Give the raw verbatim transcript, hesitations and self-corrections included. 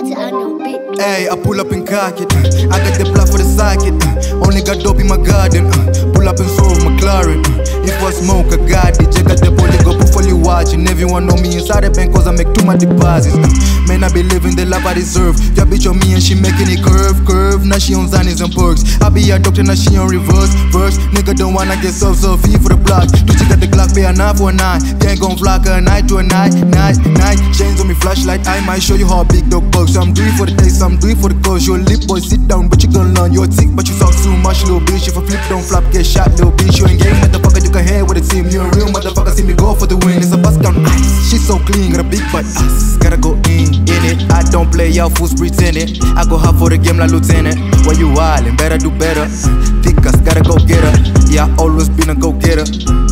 MOSHONDOBEAT. Hey, I pull up in cock it. Uh, I got the block for the socket. Uh, only got dope in my garden. Uh, pull up and solve McLaren. Uh, if I smoke, I got it. Check out the poly go before you watching. Everyone know me inside the bank cause I make too much deposits. Uh, man, I be living the life I deserve. Your bitch on me and she making it curve, curve. Now she on Zannies and perks. I be a doctor, now she on reverse, verse. Nigga don't wanna get so so fee for the block. Do you got the Glock, pay a nine for a nine. Gang gon' flock a night to a night, night, night. Chains on me, flashlight. I might show you how big dog bugs. So I'm doing for the taste, I'm doing for the cause. Your lip boy, sit down, but you gon' learn. You're sick, but you talk too much, little bitch. If I flip, don't flop, get shot, little bitch. You ain't game, motherfucker, you can hang with the team. You a real motherfucker, see me go for the win. It's a bus down ice. She's so clean, got a big butt ass. Gotta go in, in it. I don't play y'all fools pretending. I go hard for the game like lieutenant. Why you wildin'? Better do better. Thick us, gotta go get her. Yeah, I always been a go getter.